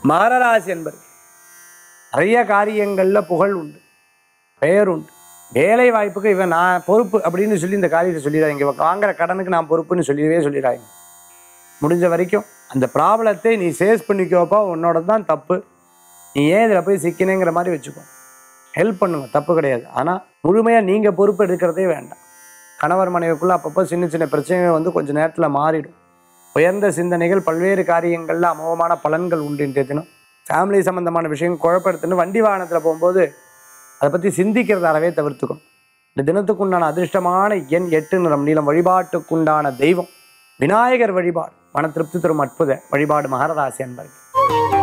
மகர ராசி என்பது நிறைய காரியங்கள்ல புகழ் உண்டு, பெயர் உண்டு. வேலை வாய்ப்புக்கு இவன் நான் பொறுப்பு அப்படின்னு சொல்லி இந்த காரியத்தை சொல்லிடுறாங்க. இவன் வாங்குற கடனுக்கு நான் பொறுப்புன்னு சொல்லிடுறாங்க. முடிஞ்ச வரைக்கும் அந்த ப்ராப்ளத்தை நீ சேஸ் பண்ணிக்கோப்பா, உன்னோட தான் தப்பு, நீ ஏன் இதில் போய் சிக்கினேங்கிற மாதிரி வச்சுக்கோ. ஹெல்ப் பண்ணுங்க, தப்பு கிடையாது. ஆனால் முழுமையாக நீங்கள் பொறுப்பு எடுக்கிறதே வேண்டாம். கணவர் மனைவிக்குள்ளே அப்பப்போ சின்ன சின்ன பிரச்சனைகள் வந்து கொஞ்சம் நேரத்தில் மாறிடும். உயர்ந்த சிந்தனைகள் பல்வேறு காரியங்களில் அமோகமான பலன்கள் உண்டு. இன்றைய தினம் ஃபேமிலி சம்மந்தமான விஷயம் குழப்பத்துன்னு வண்டி வாகனத்தில் போகும்போது அதை பற்றி சிந்திக்கிறத அறவே தவிர்த்துக்கணும். இந்த தினத்துக்குண்டான அதிர்ஷ்டமான எண் 8 நிறம் நீளம். வழிபாட்டுக்குண்டான தெய்வம் விநாயகர் வழிபாடு. மன திருப்தி தரும் அற்புத வழிபாடு. மகர ராசி அன்பர்கள்.